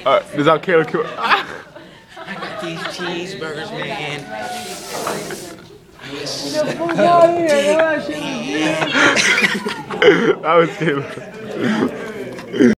This how Caleb killed. I got these cheeseburgers, man. That was Caleb.